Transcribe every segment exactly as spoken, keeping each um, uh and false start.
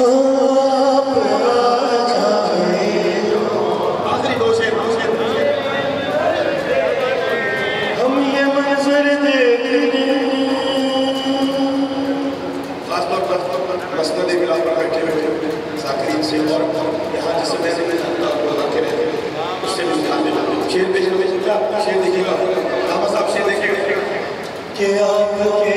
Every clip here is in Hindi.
आखिरी दो शेर हम ये मंजर देख खासतौर पर मसनद मिलाद पर बैठे हुए साकिरीन से और यहाँ जिससे मैंने रखे रहते उससे भी ध्यान देना शेर पे शेर शेर देखिएगा रामा साहब शेर देखेंगे कि आपके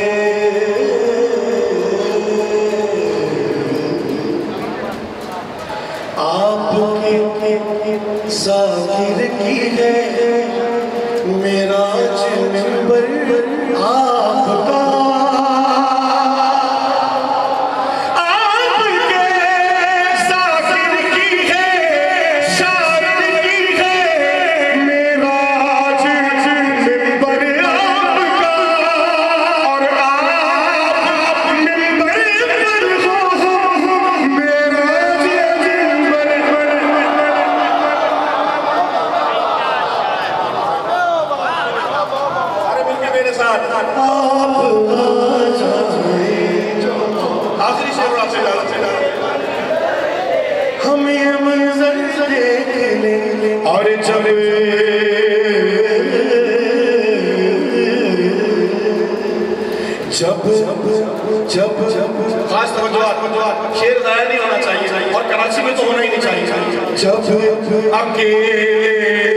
आपके साकिर की है मेरा मिंबर आपका आपके साकिर की है शायर की है मेरा मिंबर आपका और आप मिंबर पर हो मेरा मिंबर आखिरी शेर आपसे डाला हम ये मंजर देख लें और जब जब जब जब खास तवज्जो शेर जाया नहीं होना चाहिए और कराची में तो होना ही नहीं चाहिए जब अकेले